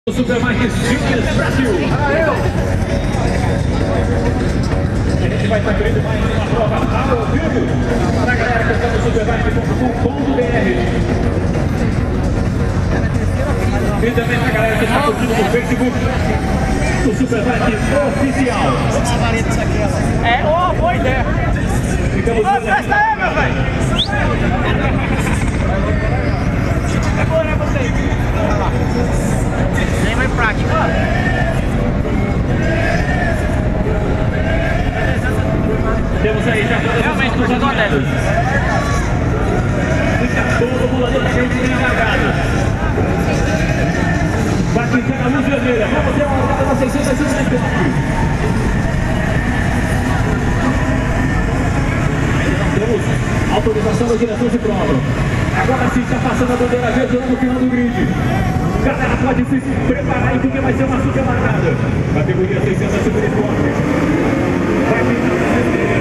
O Super mais Simples Brasil. A gente vai estar querendo mais uma prova ao vivo para a galera que está no superbike.com.br e também para a galera que está curtindo no Facebook do Superbike Oficial. É, ó, boa ideia. Ficamos presta aí, meu velho. É boa, né, vocês? Nem vai prática. Temos aí já realmente por causa dela. Fica todo mundo ali pra gente bem largado. Vai pintar a luz vermelha. Vamos ter uma largada na 650. Temos autorização do diretor de prova. Agora sim está passando a bandeira verde lá no final do grid. Galera, pode se preparar aí porque vai ser uma super largada. Categoria 650. Vai pintar a luz vermelha.